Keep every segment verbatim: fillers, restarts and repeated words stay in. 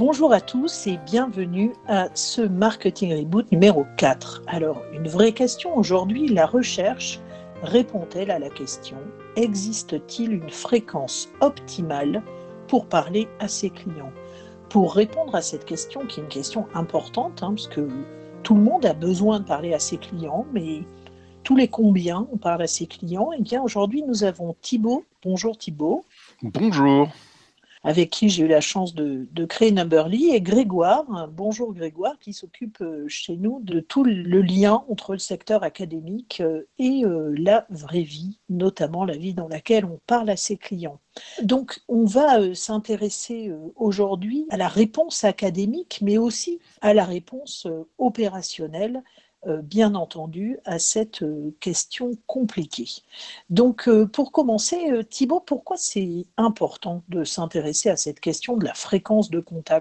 Bonjour à tous et bienvenue à ce Marketing Reboot numéro quatre. Alors, une vraie question aujourd'hui, la recherche répond-elle à la question « Existe-t-il une fréquence optimale pour parler à ses clients ?» Pour répondre à cette question, qui est une question importante, hein, parce que tout le monde a besoin de parler à ses clients, mais tous les combien on parle à ses clients, et bien aujourd'hui nous avons Thibaut. Bonjour Thibaut. Bonjour. Avec qui j'ai eu la chance de, de créer Numberly, et Grégoire, bonjour Grégoire, qui s'occupe chez nous de tout le lien entre le secteur académique et la vraie vie, notamment la vie dans laquelle on parle à ses clients. Donc on va s'intéresser aujourd'hui à la réponse académique, mais aussi à la réponse opérationnelle, bien entendu, à cette question compliquée. Donc, pour commencer, Thibaut, pourquoi c'est important de s'intéresser à cette question de la fréquence de contact ?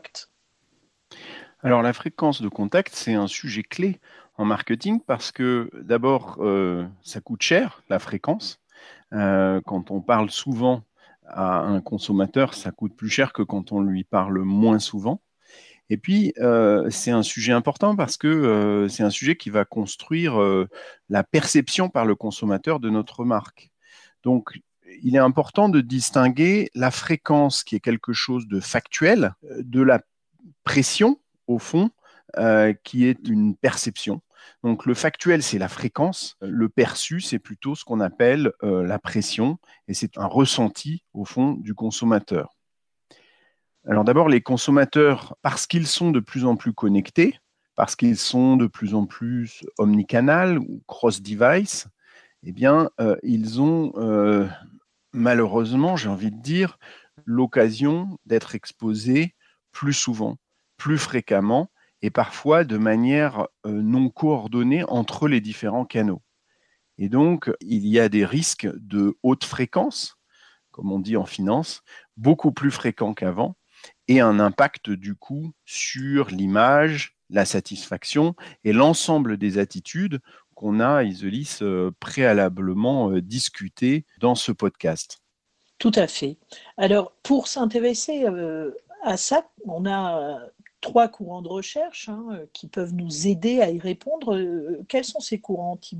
Alors, la fréquence de contact, c'est un sujet clé en marketing parce que, d'abord, euh, ça coûte cher, la fréquence. Euh, quand on parle souvent à un consommateur, ça coûte plus cher que quand on lui parle moins souvent. Et puis, euh, c'est un sujet important parce que euh, c'est un sujet qui va construire euh, la perception par le consommateur de notre marque. Donc, il est important de distinguer la fréquence, qui est quelque chose de factuel, de la pression, au fond, euh, qui est une perception. Donc, le factuel, c'est la fréquence. Le perçu, c'est plutôt ce qu'on appelle euh, la pression, et c'est un ressenti, au fond, du consommateur. Alors d'abord, les consommateurs, parce qu'ils sont de plus en plus connectés, parce qu'ils sont de plus en plus omnicanal ou cross-device, eh bien, euh, ils ont euh, malheureusement, j'ai envie de dire, l'occasion d'être exposés plus souvent, plus fréquemment et parfois de manière euh, non coordonnée entre les différents canaux. Et donc, il y a des risques de haute fréquence, comme on dit en finance, beaucoup plus fréquents qu'avant, et un impact du coup sur l'image, la satisfaction et l'ensemble des attitudes qu'on a, Isolis, euh, préalablement euh, discuté dans ce podcast. Tout à fait. Alors, pour s'intéresser euh, à ça, on a euh, trois courants de recherche hein, qui peuvent nous aider à y répondre. Euh, quels sont ces courants, Thibaut ?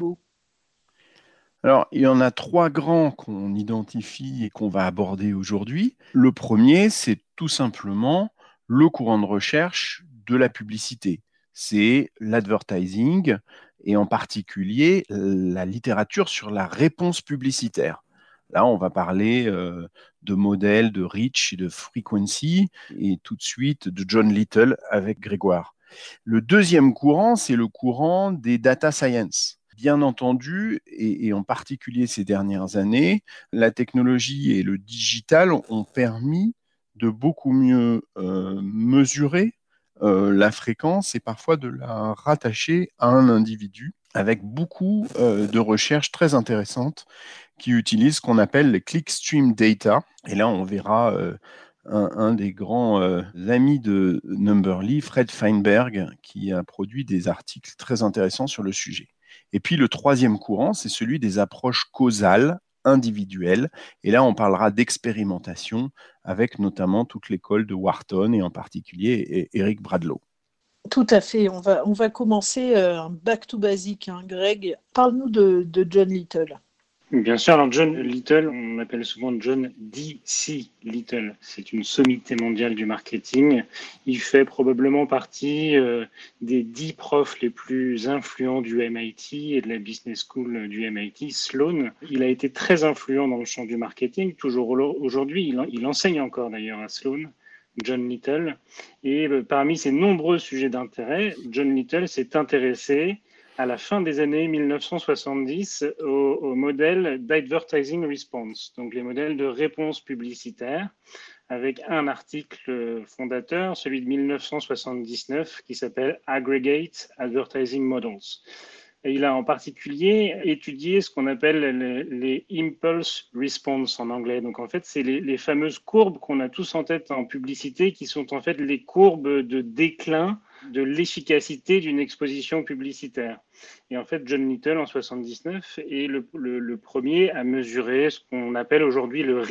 Alors, il y en a trois grands qu'on identifie et qu'on va aborder aujourd'hui. Le premier, c'est tout simplement le courant de recherche de la publicité. C'est l'advertising et en particulier la littérature sur la réponse publicitaire. Là, on va parler euh, de modèles de reach et de frequency et tout de suite de John Little avec Grégoire. Le deuxième courant, c'est le courant des data science. Bien entendu, et, et en particulier ces dernières années, la technologie et le digital ont permis de beaucoup mieux euh, mesurer euh, la fréquence et parfois de la rattacher à un individu avec beaucoup euh, de recherches très intéressantes qui utilisent ce qu'on appelle les clickstream data. Et là, on verra euh, un, un des grands euh, amis de Numberly, Fred Feinberg, qui a produit des articles très intéressants sur le sujet. Et puis le troisième courant, c'est celui des approches causales, individuelles. Et là, on parlera d'expérimentation avec notamment toute l'école de Wharton et en particulier Eric Bradlow. Tout à fait. On va, on va commencer euh, un back to basic. Hein. Greg, parle-nous de, de John Little. Bien sûr, alors John Little, on l'appelle souvent John D C Little. C'est une sommité mondiale du marketing. Il fait probablement partie euh, des dix profs les plus influents du M I T et de la business school du M I T, Sloan. Il a été très influent dans le champ du marketing. Toujours aujourd'hui, il, il enseigne encore d'ailleurs à Sloan, John Little. Et euh, parmi ses nombreux sujets d'intérêt, John Little s'est intéressé à la fin des années mille neuf cent soixante-dix au, au modèle d'advertising response, donc les modèles de réponse publicitaire, avec un article fondateur, celui de mille neuf cent soixante-dix-neuf, qui s'appelle Aggregate Advertising Models. Et il a en particulier étudié ce qu'on appelle les, les impulse response en anglais. Donc en fait, c'est les, les fameuses courbes qu'on a tous en tête en publicité, qui sont en fait les courbes de déclin de l'efficacité d'une exposition publicitaire. Et en fait, John Little, en mille neuf cent soixante-dix-neuf, est le, le, le premier à mesurer ce qu'on appelle aujourd'hui le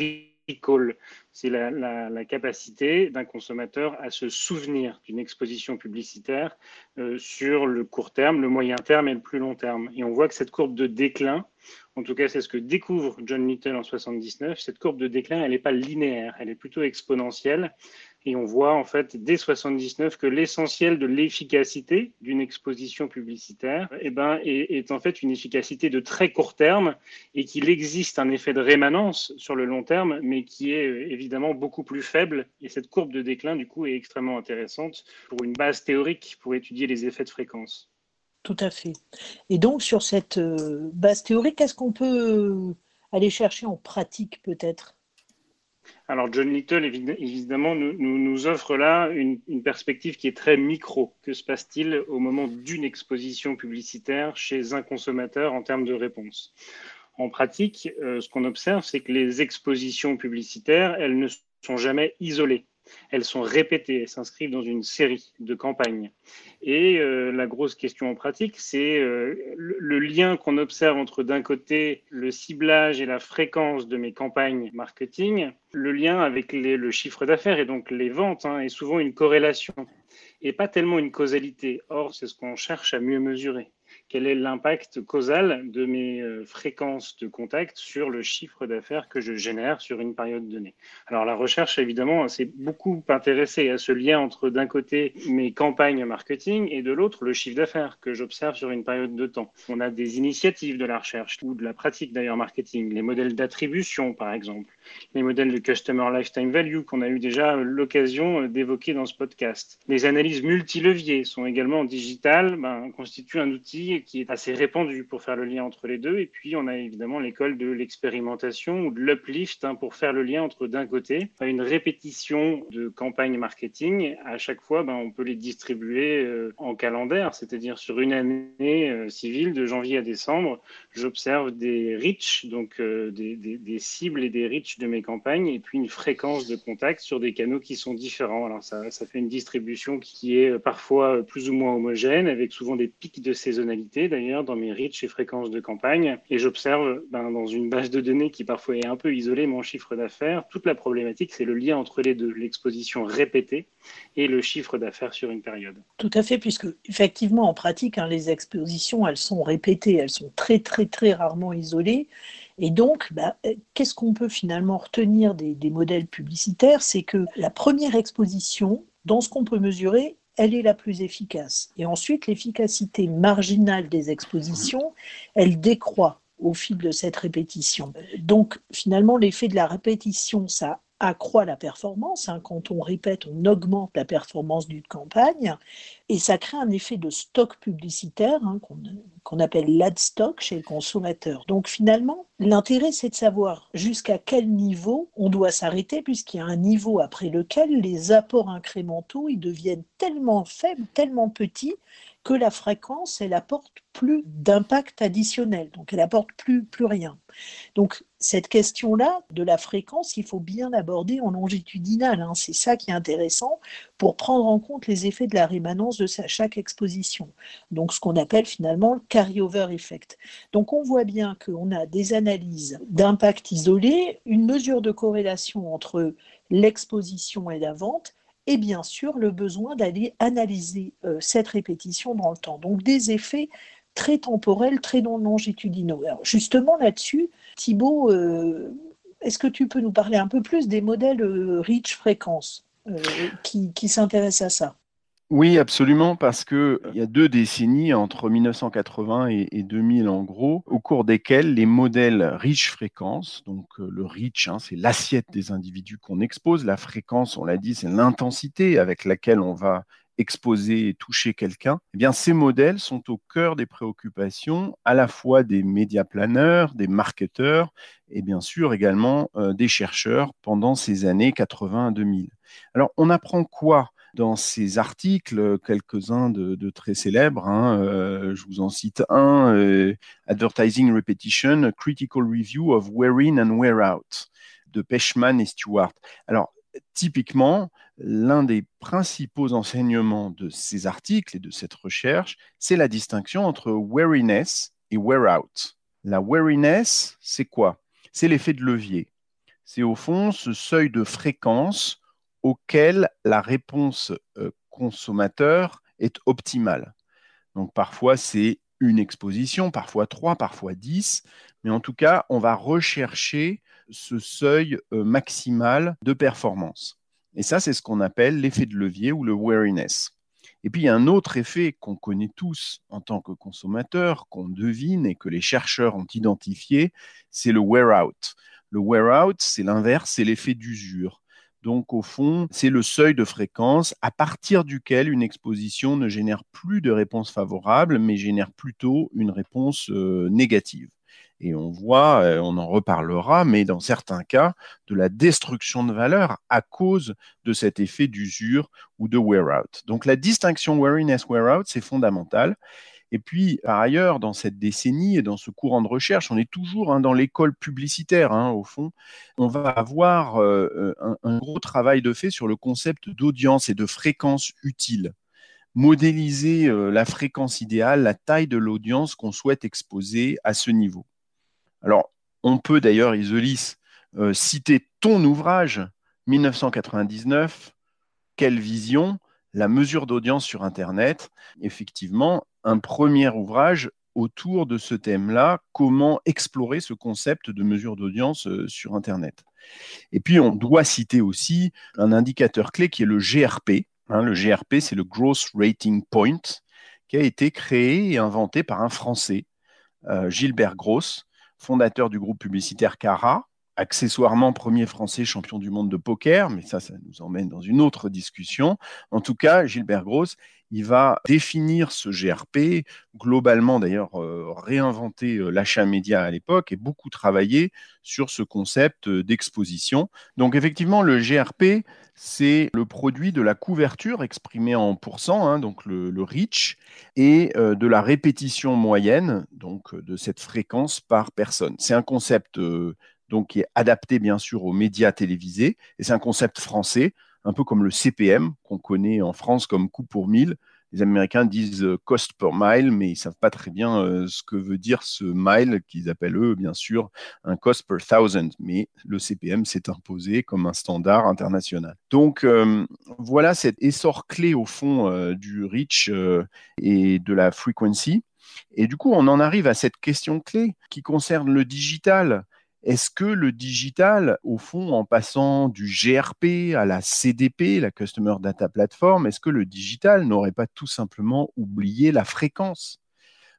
recall. C'est la, la, la capacité d'un consommateur à se souvenir d'une exposition publicitaire euh, sur le court terme, le moyen terme et le plus long terme. Et on voit que cette courbe de déclin, en tout cas c'est ce que découvre John Little en soixante-dix-neuf, cette courbe de déclin, elle n'est pas linéaire, elle est plutôt exponentielle. Et on voit en fait dès soixante-dix-neuf que l'essentiel de l'efficacité d'une exposition publicitaire eh ben, est, est en fait une efficacité de très court terme et qu'il existe un effet de rémanence sur le long terme, mais qui est évidemment beaucoup plus faible. Et cette courbe de déclin, du coup, est extrêmement intéressante pour une base théorique pour étudier les effets de fréquence. Tout à fait. Et donc, sur cette base théorique, qu'est-ce qu'on peut aller chercher en pratique peut-être ? Alors, John Little, évidemment, nous, nous, nous offre là une, une perspective qui est très micro. Que se passe-t-il au moment d'une exposition publicitaire chez un consommateur en termes de réponse ? En pratique, euh, ce qu'on observe, c'est que les expositions publicitaires, elles ne sont jamais isolées. Elles sont répétées, elles s'inscrivent dans une série de campagnes. Et euh, la grosse question en pratique, c'est euh, le, le lien qu'on observe entre d'un côté le ciblage et la fréquence de mes campagnes marketing, le lien avec les, le chiffre d'affaires et donc les ventes hein, est souvent une corrélation et pas tellement une causalité. Or, c'est ce qu'on cherche à mieux mesurer. Quel est l'impact causal de mes euh, fréquences de contact sur le chiffre d'affaires que je génère sur une période donnée. Alors la recherche, évidemment, s'est beaucoup intéressée à ce lien entre d'un côté mes campagnes marketing et de l'autre le chiffre d'affaires que j'observe sur une période de temps. On a des initiatives de la recherche ou de la pratique d'ailleurs marketing, les modèles d'attribution par exemple, les modèles de Customer Lifetime Value qu'on a eu déjà l'occasion d'évoquer dans ce podcast. Les analyses multileviers sont également digitales, ben, constituent un outil qui est assez répandu pour faire le lien entre les deux. Et puis, on a évidemment l'école de l'expérimentation ou de l'uplift hein, pour faire le lien entre, d'un côté, une répétition de campagnes marketing. À chaque fois, ben, on peut les distribuer euh, en calendaire, c'est-à-dire sur une année euh, civile, de janvier à décembre. J'observe des reach, donc euh, des, des, des cibles et des reach de mes campagnes, et puis une fréquence de contact sur des canaux qui sont différents. Alors, ça, ça fait une distribution qui est parfois plus ou moins homogène, avec souvent des pics de saisonnalité d'ailleurs dans mes reach et fréquences de campagne et j'observe ben, dans une base de données qui parfois est un peu isolée mon chiffre d'affaires, toute la problématique c'est le lien entre les deux, l'exposition répétée et le chiffre d'affaires sur une période. Tout à fait, puisque effectivement en pratique hein, les expositions elles sont répétées, elles sont très très très rarement isolées et donc bah, qu'est-ce qu'on peut finalement retenir des, des modèles publicitaires, c'est que la première exposition dans ce qu'on peut mesurer elle est la plus efficace. Et ensuite, l'efficacité marginale des expositions, elle décroît au fil de cette répétition. Donc, finalement, l'effet de la répétition, ça accroît la performance. Hein. Quand on répète, on augmente la performance d'une campagne et ça crée un effet de stock publicitaire hein, qu'on, qu'on appelle l'ad stock chez le consommateur. Donc finalement, l'intérêt, c'est de savoir jusqu'à quel niveau on doit s'arrêter puisqu'il y a un niveau après lequel les apports incrémentaux ils deviennent tellement faibles, tellement petits que la fréquence, elle apporte plus d'impact additionnel, donc elle apporte plus, plus rien. Donc cette question-là de la fréquence, il faut bien l'aborder en longitudinal, hein. C'est ça qui est intéressant pour prendre en compte les effets de la rémanence de chaque exposition. Donc ce qu'on appelle finalement le carry-over effect. Donc on voit bien qu'on a des analyses d'impact isolé, une mesure de corrélation entre l'exposition et la vente, et bien sûr le besoin d'aller analyser euh, cette répétition dans le temps. Donc des effets très temporels, très non longitudinaux. Alors justement là-dessus, Thibaut, euh, est-ce que tu peux nous parler un peu plus des modèles euh, reach fréquence euh, qui, qui s'intéressent à ça ? Oui, absolument, parce qu'il y a deux décennies, entre mille neuf cent quatre-vingts et, et deux mille en gros, au cours desquelles les modèles reach fréquence, donc euh, le reach, hein, c'est l'assiette des individus qu'on expose, la fréquence, on l'a dit, c'est l'intensité avec laquelle on va exposer et toucher quelqu'un, eh bien, ces modèles sont au cœur des préoccupations à la fois des médiaplaneurs, des marketeurs et bien sûr également euh, des chercheurs pendant ces années quatre-vingts à deux mille. Alors, on apprend quoi dans ces articles, quelques-uns de, de très célèbres, hein, euh, je vous en cite un, euh, Advertising Repetition, a Critical Review of Wear In and Wear Out, de Pechman et Stewart. Alors, typiquement, l'un des principaux enseignements de ces articles et de cette recherche, c'est la distinction entre weariness et wear out. La weariness, c'est quoi ? C'est l'effet de levier. C'est au fond ce seuil de fréquence auquel la réponse euh, consommateur est optimale. Donc parfois c'est une exposition, parfois trois, parfois dix, mais en tout cas on va rechercher ce seuil euh, maximal de performance. Et ça c'est ce qu'on appelle l'effet de levier ou le wariness. Et puis il y a un autre effet qu'on connaît tous en tant que consommateur, qu'on devine et que les chercheurs ont identifié, c'est le wear out. Le wear out, c'est l'inverse, c'est l'effet d'usure. Donc, au fond, c'est le seuil de fréquence à partir duquel une exposition ne génère plus de réponse favorable, mais génère plutôt une réponse euh, négative. Et on voit, euh, on en reparlera, mais dans certains cas, de la destruction de valeur à cause de cet effet d'usure ou de wear-out. Donc, la distinction wariness-wear-out, c'est fondamental. Et puis, par ailleurs, dans cette décennie et dans ce courant de recherche, on est toujours hein, dans l'école publicitaire, hein, au fond. On va avoir euh, un, un gros travail de fait sur le concept d'audience et de fréquence utile. Modéliser euh, la fréquence idéale, la taille de l'audience qu'on souhaite exposer à ce niveau. Alors, on peut d'ailleurs, Isolis, euh, citer ton ouvrage, mille neuf cent quatre-vingt-dix-neuf, Quelle vision ? La mesure d'audience sur Internet. Effectivement, un premier ouvrage autour de ce thème-là, comment explorer ce concept de mesure d'audience euh, sur Internet. Et puis, on doit citer aussi un indicateur clé qui est le G R P. Hein, le G R P, c'est le Gross Rating Point, qui a été créé et inventé par un Français, euh, Gilbert Gross, fondateur du groupe publicitaire Cara, accessoirement premier Français champion du monde de poker, mais ça, ça nous emmène dans une autre discussion. En tout cas, Gilbert Gross, il va définir ce G R P, globalement d'ailleurs euh, réinventer euh, l'achat média à l'époque et beaucoup travailler sur ce concept euh, d'exposition. Donc effectivement, le G R P, c'est le produit de la couverture exprimée en pourcent, hein, donc le, le reach, et euh, de la répétition moyenne, donc euh, de cette fréquence par personne. C'est un concept euh, donc qui est adapté bien sûr aux médias télévisés, et c'est un concept français, un peu comme le C P M, qu'on connaît en France comme coût pour mille. Les Américains disent euh, cost per mile, mais ils ne savent pas très bien euh, ce que veut dire ce mile, qu'ils appellent eux, bien sûr, un cost per thousand. Mais le C P M s'est imposé comme un standard international. Donc, euh, voilà cet essor clé, au fond, euh, du reach euh, et de la frequency. Et du coup, on en arrive à cette question clé qui concerne le digital. Est-ce que le digital, au fond, en passant du G R P à la C D P, la Customer Data Platform, est-ce que le digital n'aurait pas tout simplement oublié la fréquence ? Pourquoi ?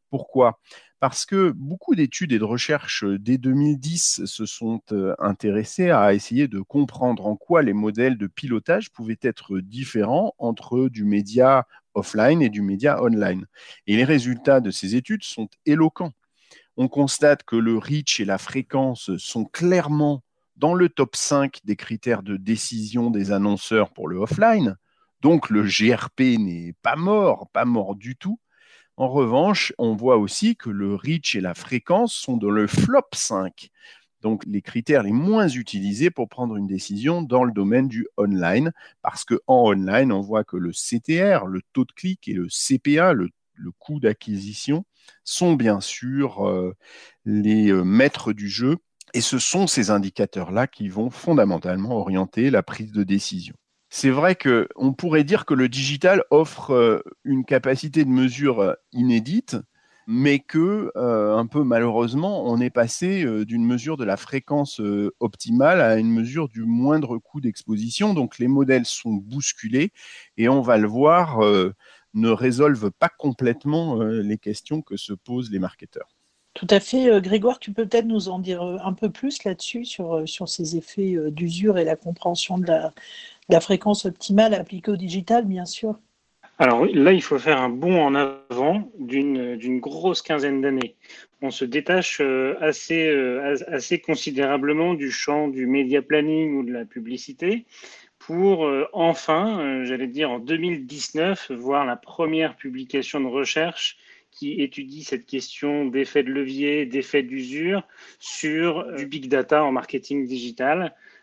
Parce que beaucoup d'études et de recherches dès deux mille dix se sont intéressées à essayer de comprendre en quoi les modèles de pilotage pouvaient être différents entre du média offline et du média online. Et les résultats de ces études sont éloquents. On constate que le reach et la fréquence sont clairement dans le top cinq des critères de décision des annonceurs pour le offline. Donc le G R P n'est pas mort, pas mort du tout. En revanche, on voit aussi que le reach et la fréquence sont dans le flop cinq. Donc les critères les moins utilisés pour prendre une décision dans le domaine du online. Parce qu'en online, on voit que le C T R, le taux de clic, et le C P A, le, le coût d'acquisition, sont bien sûr euh, les euh, maîtres du jeu. Et ce sont ces indicateurs-là qui vont fondamentalement orienter la prise de décision. C'est vrai qu'on pourrait dire que le digital offre euh, une capacité de mesure euh, inédite, mais que, euh, un peu malheureusement, on est passé euh, d'une mesure de la fréquence euh, optimale à une mesure du moindre coût d'exposition. Donc les modèles sont bousculés et on va le voir, euh, ne résolvent pas complètement euh, les questions que se posent les marketeurs. Tout à fait. Euh, Grégoire, tu peux peut-être nous en dire euh, un peu plus là-dessus, sur, euh, sur ces effets euh, d'usure et la compréhension de la, de la fréquence optimale appliquée au digital, bien sûr. Alors oui, là, il faut faire un bond en avant d'une d'une grosse quinzaine d'années. On se détache euh, assez, euh, assez considérablement du champ du média planning ou de la publicité pour euh, enfin, euh, j'allais dire en deux mille dix-neuf, voir la première publication de recherche qui étudie cette question d'effet de levier, d'effet d'usure sur du big data en marketing digital,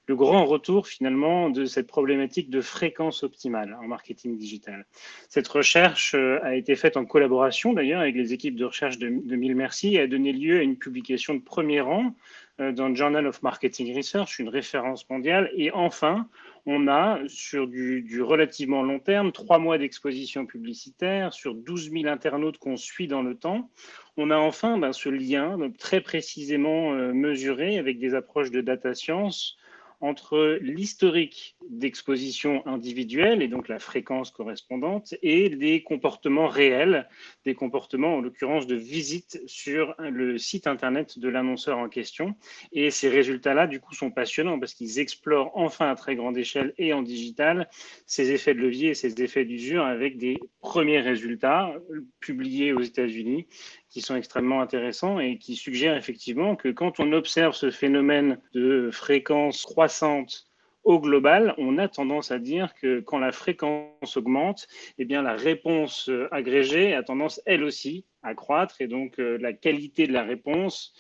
le grand retour finalement de cette problématique de fréquence optimale en marketing digital. Cette recherche a été faite en collaboration d'ailleurs avec les équipes de recherche de, de Mille Merci et a donné lieu à une publication de premier rang dans le Journal of Marketing Research, une référence mondiale. Et enfin, on a sur du, du relativement long terme, trois mois d'exposition publicitaire, sur douze mille internautes qu'on suit dans le temps. On a enfin ben, ce lien donc, très précisément euh, mesuré avec des approches de data science entre l'historique d'exposition individuelle et donc la fréquence correspondante et les comportements réels, des comportements en l'occurrence de visite sur le site internet de l'annonceur en question. Et ces résultats-là, du coup, sont passionnants parce qu'ils explorent enfin à très grande échelle et en digital ces effets de levier et ces effets d'usure avec des premiers résultats publiés aux États-Unis qui sont extrêmement intéressants et qui suggèrent effectivement que quand on observe ce phénomène de fréquence croissante au global, on a tendance à dire que quand la fréquence augmente, eh bien la réponse agrégée a tendance elle aussi à croître et donc euh, la qualité de la réponse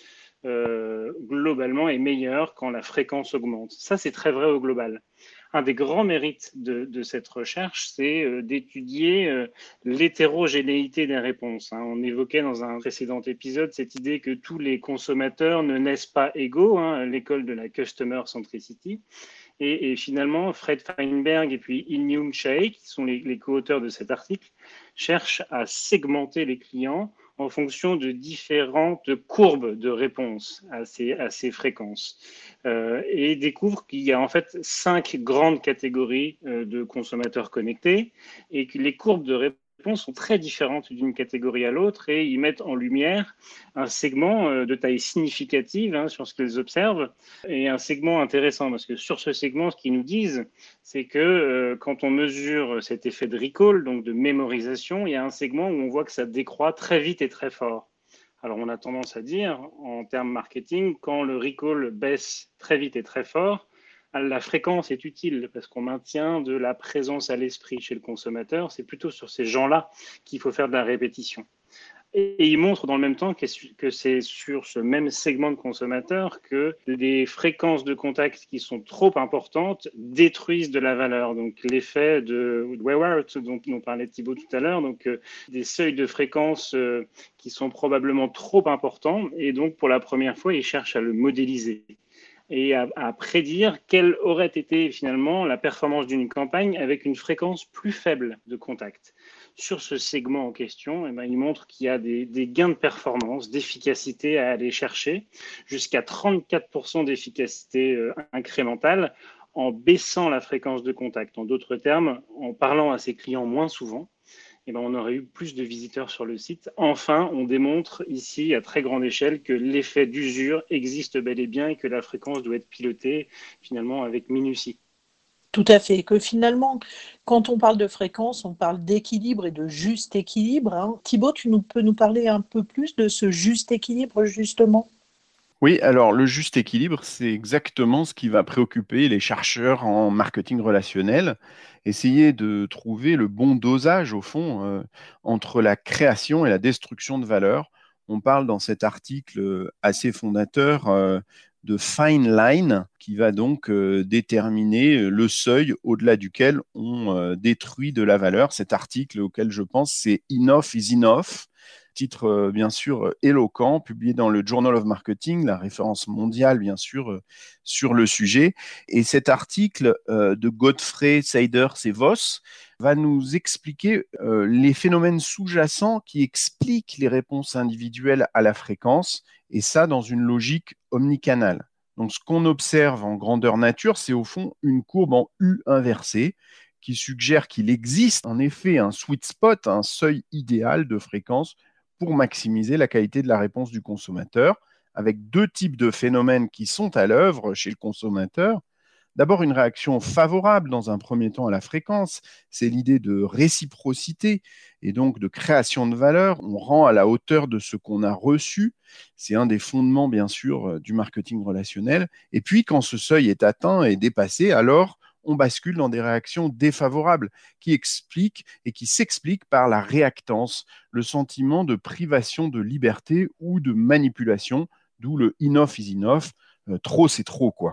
euh, globalement est meilleure quand la fréquence augmente. Ça, c'est très vrai au global. Un des grands mérites de, de cette recherche, c'est euh, d'étudier euh, l'hétérogénéité des réponses. Hein. On évoquait dans un précédent épisode cette idée que tous les consommateurs ne naissent pas égaux, hein, l'école de la customer centricity. Et, et finalement, Fred Feinberg et puis In-Young Chae, qui sont les, les co-auteurs de cet article, cherchent à segmenter les clients en fonction de différentes courbes de réponse à ces, à ces fréquences euh, et découvrent qu'il y a en fait cinq grandes catégories euh, de consommateurs connectés et que les courbes de réponse sont très différentes d'une catégorie à l'autre et ils mettent en lumière un segment euh, de taille significative hein, sur ce qu'ils observent et un segment intéressant parce que sur ce segment, ce qu'ils nous disent, c'est que euh, quand on mesure cet effet de recall, donc de mémorisation, il y a un segment où on voit que ça décroît très vite et très fort. Alors, on a tendance à dire, en termes marketing, quand le recall baisse très vite et très fort, la fréquence est utile parce qu'on maintient de la présence à l'esprit chez le consommateur. C'est plutôt sur ces gens-là qu'il faut faire de la répétition. Et il montre dans le même temps que c'est sur ce même segment de consommateurs que des fréquences de contact qui sont trop importantes détruisent de la valeur. Donc l'effet de Wewart dont on parlait Thibaut tout à l'heure, donc euh, des seuils de fréquence euh, qui sont probablement trop importants et donc pour la première fois, ils cherchent à le modéliser et à, à prédire quelle aurait été finalement la performance d'une campagne avec une fréquence plus faible de contact. Sur ce segment en question, eh ben, il montre qu'il y a des, des gains de performance, d'efficacité à aller chercher, jusqu'à trente-quatre pour cent d'efficacité euh, incrémentale en baissant la fréquence de contact. En d'autres termes, en parlant à ses clients moins souvent, eh ben, on aurait eu plus de visiteurs sur le site. Enfin, on démontre ici à très grande échelle que l'effet d'usure existe bel et bien et que la fréquence doit être pilotée finalement avec minutie. Tout à fait, que finalement, quand on parle de fréquence, on parle d'équilibre et de juste équilibre. Hein. Thibaut, tu nous, peux nous parler un peu plus de ce juste équilibre, justement ? Oui, alors le juste équilibre, c'est exactement ce qui va préoccuper les chercheurs en marketing relationnel. Essayer de trouver le bon dosage, au fond, euh, entre la création et la destruction de valeur. On parle dans cet article assez fondateur euh, de fine line, qui va donc euh, déterminer le seuil au-delà duquel on euh, détruit de la valeur. Cet article auquel je pense, c'est Enough is Enough. Titre euh, bien sûr euh, éloquent, publié dans le Journal of Marketing, la référence mondiale bien sûr euh, sur le sujet. Et cet article euh, de Godfrey Seiders et Voss va nous expliquer euh, les phénomènes sous-jacents qui expliquent les réponses individuelles à la fréquence, et ça dans une logique omnicanale. Donc ce qu'on observe en grandeur nature, c'est au fond une courbe en U inversée, qui suggère qu'il existe en effet un sweet spot, un seuil idéal de fréquence pour maximiser la qualité de la réponse du consommateur, avec deux types de phénomènes qui sont à l'œuvre chez le consommateur. D'abord, une réaction favorable dans un premier temps à la fréquence, c'est l'idée de réciprocité et donc de création de valeur. On rend à la hauteur de ce qu'on a reçu. C'est un des fondements, bien sûr, du marketing relationnel. Et puis, quand ce seuil est atteint et dépassé, alors on bascule dans des réactions défavorables qui expliquent et qui s'expliquent par la réactance, le sentiment de privation de liberté ou de manipulation, d'où le enough is enough, euh, trop c'est trop, quoi.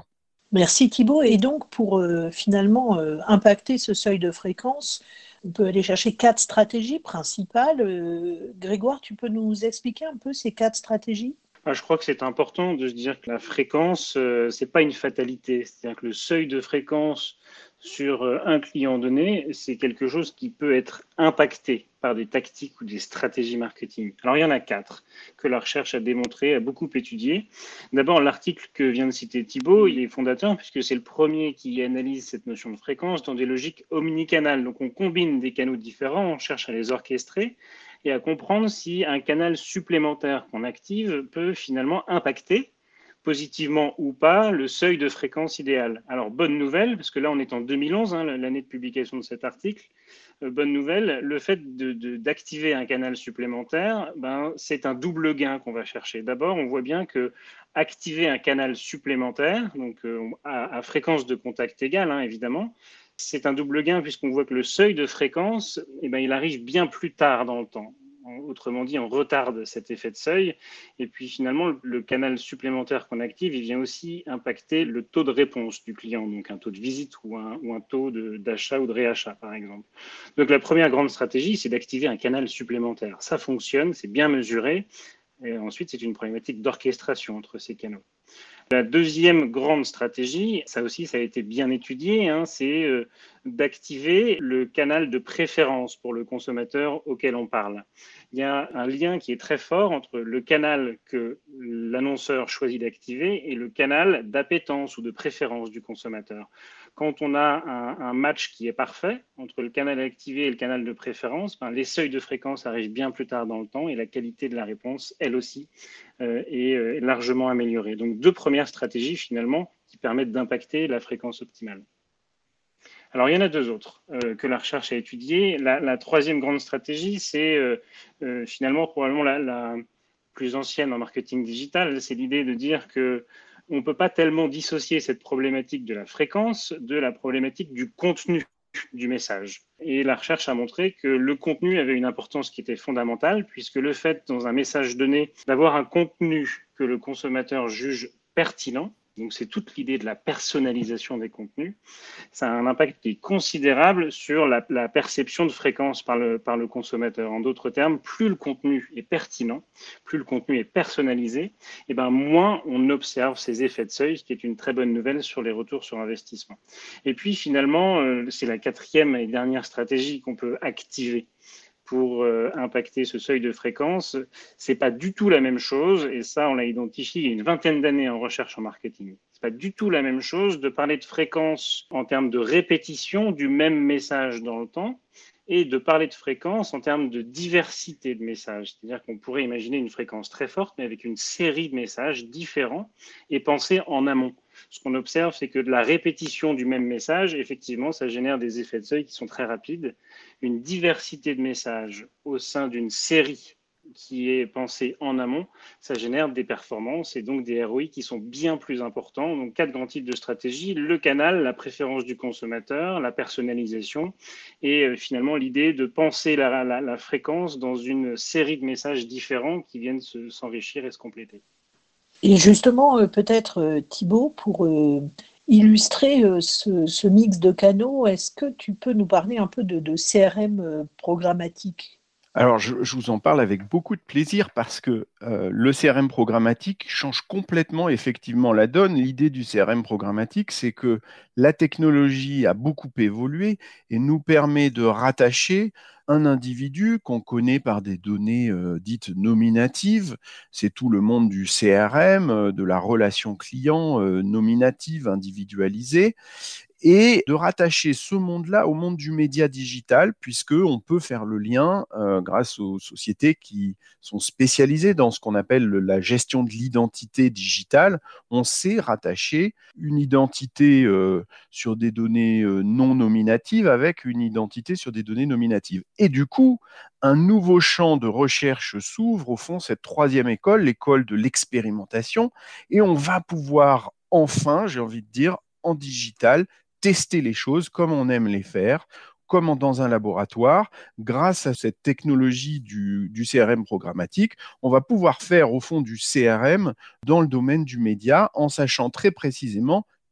Merci Thibaut. Et donc, pour euh, finalement euh, impacter ce seuil de fréquence, on peut aller chercher quatre stratégies principales. Euh, Grégoire, tu peux nous expliquer un peu ces quatre stratégies ? Ah, je crois que c'est important de se dire que la fréquence, euh, c'est pas une fatalité. C'est-à-dire que le seuil de fréquence sur euh, un client donné, c'est quelque chose qui peut être impacté par des tactiques ou des stratégies marketing. Alors, il y en a quatre que la recherche a démontré, a beaucoup étudié. D'abord, l'article que vient de citer Thibaut, il est fondateur puisque c'est le premier qui analyse cette notion de fréquence dans des logiques omnicanales. Donc, on combine des canaux différents, on cherche à les orchestrer et à comprendre si un canal supplémentaire qu'on active peut finalement impacter, positivement ou pas, le seuil de fréquence idéal. Alors, bonne nouvelle, parce que là, on est en deux mille onze, hein, l'année de publication de cet article. Euh, bonne nouvelle, le fait de, de, d'activer un canal supplémentaire, ben, c'est un double gain qu'on va chercher. D'abord, on voit bien que activer un canal supplémentaire, donc euh, à, à fréquence de contact égale, hein, évidemment, c'est un double gain puisqu'on voit que le seuil de fréquence, eh ben, il arrive bien plus tard dans le temps. Autrement dit, on retarde cet effet de seuil. Et puis finalement, le canal supplémentaire qu'on active, il vient aussi impacter le taux de réponse du client, donc un taux de visite ou un, ou un taux de, d'achat ou de réachat, par exemple. Donc la première grande stratégie, c'est d'activer un canal supplémentaire. Ça fonctionne, c'est bien mesuré. Et ensuite, c'est une problématique d'orchestration entre ces canaux. La deuxième grande stratégie, ça aussi, ça a été bien étudié, hein, c'est euh, d'activer le canal de préférence pour le consommateur auquel on parle. Il y a un lien qui est très fort entre le canal que l'annonceur choisit d'activer et le canal d'appétence ou de préférence du consommateur. Quand on a un, un match qui est parfait entre le canal activé et le canal de préférence, ben, les seuils de fréquence arrivent bien plus tard dans le temps et la qualité de la réponse, elle aussi, euh, est euh, largement améliorée. Donc, deux premières stratégies finalement qui permettent d'impacter la fréquence optimale. Alors, il y en a deux autres euh, que la recherche a étudiées. La, la troisième grande stratégie, c'est euh, euh, finalement probablement la, la plus ancienne en marketing digital. C'est l'idée de dire que on ne peut pas tellement dissocier cette problématique de la fréquence de la problématique du contenu du message. Et la recherche a montré que le contenu avait une importance qui était fondamentale, puisque le fait, dans un message donné, d'avoir un contenu que le consommateur juge pertinent, donc c'est toute l'idée de la personnalisation des contenus, ça a un impact qui est considérable sur la, la perception de fréquence par le, par le consommateur. En d'autres termes, plus le contenu est pertinent, plus le contenu est personnalisé, et ben moins on observe ces effets de seuil, ce qui est une très bonne nouvelle sur les retours sur investissement. Et puis finalement, c'est la quatrième et dernière stratégie qu'on peut activer pour euh, impacter ce seuil de fréquence. C'est pas du tout la même chose, et ça, on l'a identifié il y a une vingtaine d'années en recherche en marketing. C'est pas du tout la même chose de parler de fréquence en termes de répétition du même message dans le temps, et de parler de fréquence en termes de diversité de messages. C'est-à-dire qu'on pourrait imaginer une fréquence très forte, mais avec une série de messages différents et penser en amont. Ce qu'on observe, c'est que de la répétition du même message, effectivement, ça génère des effets de seuil qui sont très rapides. Une diversité de messages au sein d'une série qui est pensée en amont, ça génère des performances et donc des R O I qui sont bien plus importants. Donc, quatre grands types de stratégies: le canal, la préférence du consommateur, la personnalisation et euh, finalement l'idée de penser la, la, la fréquence dans une série de messages différents qui viennent se, s'enrichir et se compléter. Et justement, peut-être Thibaut, pour illustrer ce, ce mix de canaux, est-ce que tu peux nous parler un peu de, de C R M programmatique ? Alors, je, je vous en parle avec beaucoup de plaisir parce que euh, le C R M programmatique change complètement effectivement la donne. L'idée du C R M programmatique, c'est que la technologie a beaucoup évolué et nous permet de rattacher un individu qu'on connaît par des données euh, dites nominatives. C'est tout le monde du C R M, euh, de la relation client euh, nominative, individualisée, et de rattacher ce monde-là au monde du média digital, puisqu'on peut faire le lien euh, grâce aux sociétés qui sont spécialisées dans ce qu'on appelle la gestion de l'identité digitale. On sait rattacher une identité euh, sur des données euh, non nominatives avec une identité sur des données nominatives. Et du coup, un nouveau champ de recherche s'ouvre, au fond, cette troisième école, l'école de l'expérimentation, et on va pouvoir enfin, j'ai envie de dire, en digital, tester les choses comme on aime les faire, comme dans un laboratoire. Grâce à cette technologie du, du C R M programmatique, on va pouvoir faire au fond du C R M dans le domaine du média en sachant très précisément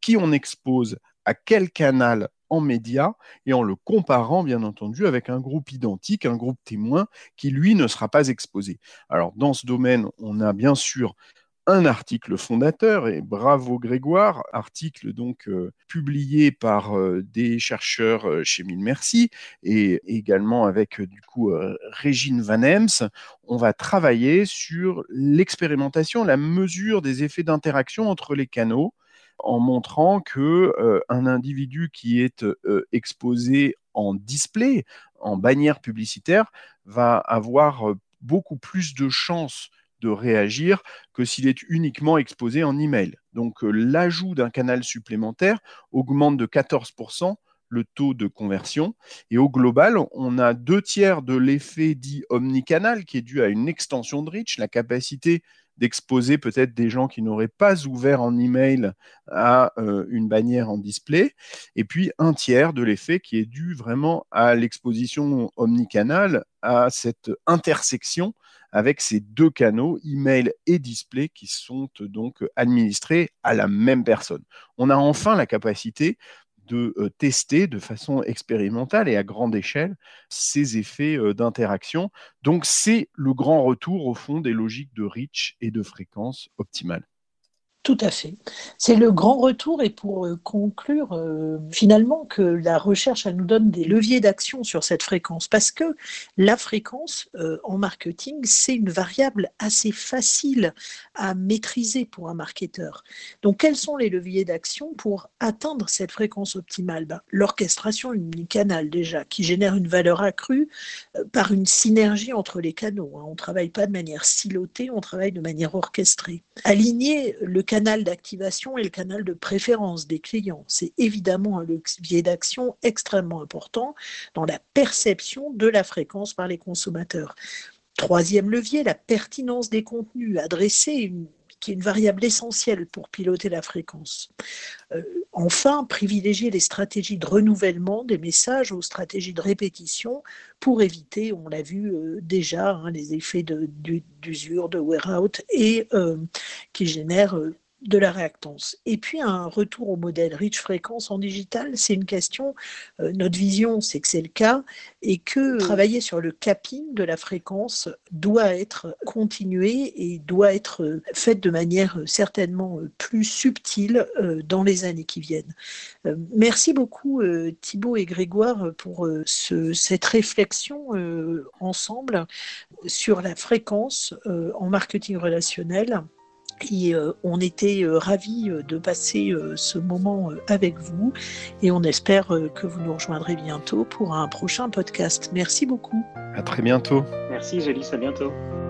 qui on expose à quel canal en médias et en le comparant, bien entendu, avec un groupe identique, un groupe témoin qui, lui, ne sera pas exposé. Alors, dans ce domaine, on a bien sûr un article fondateur, et bravo Grégoire, article donc euh, publié par euh, des chercheurs euh, chez Mille Merci et également avec euh, du coup euh, Régine Van Hems. On va travailler sur l'expérimentation, la mesure des effets d'interaction entre les canaux, en montrant que euh, un individu qui est euh, exposé en display, en bannière publicitaire, va avoir euh, beaucoup plus de chances de réagir que s'il est uniquement exposé en email. Donc euh, l'ajout d'un canal supplémentaire augmente de quatorze pour cent le taux de conversion. Et au global, on a deux tiers de l'effet dit omnicanal qui est dû à une extension de reach, la capacité d'exposer peut-être des gens qui n'auraient pas ouvert en email à euh, une bannière en display, et puis un tiers de l'effet qui est dû vraiment à l'exposition omnicanal, à cette intersection avec ces deux canaux, email et display, qui sont donc administrés à la même personne. On a enfin la capacité de euh, tester de façon expérimentale et à grande échelle ces effets euh, d'interaction. Donc, c'est le grand retour au fond des logiques de reach et de fréquence optimale. Tout à fait. C'est le grand retour et pour euh, conclure euh, finalement que la recherche elle nous donne des leviers d'action sur cette fréquence parce que la fréquence euh, en marketing c'est une variable assez facile à maîtriser pour un marketeur. Donc quels sont les leviers d'action pour atteindre cette fréquence optimale? Ben, l'orchestration unicanale déjà qui génère une valeur accrue euh, par une synergie entre les canaux. Hein. On ne travaille pas de manière silotée, on travaille de manière orchestrée. Aligner le canal d'activation et le canal de préférence des clients. C'est évidemment un levier d'action extrêmement important dans la perception de la fréquence par les consommateurs. Troisième levier, la pertinence des contenus adressés, une, qui est une variable essentielle pour piloter la fréquence. Euh, enfin, privilégier les stratégies de renouvellement des messages aux stratégies de répétition pour éviter, on l'a vu euh, déjà, hein, les effets de, de, d'usure, de wear-out et euh, qui génèrent euh, de la réactance. Et puis un retour au modèle rich fréquence en digital, c'est une question, euh, notre vision c'est que c'est le cas et que travailler sur le capping de la fréquence doit être continué et doit être fait de manière certainement plus subtile euh, dans les années qui viennent. Euh, merci beaucoup euh, Thibaut et Grégoire pour euh, ce, cette réflexion euh, ensemble sur la fréquence euh, en marketing relationnel. Et euh, on était euh, ravis euh, de passer euh, ce moment euh, avec vous et on espère euh, que vous nous rejoindrez bientôt pour un prochain podcast. Merci beaucoup. À très bientôt. Merci Gélis, à bientôt.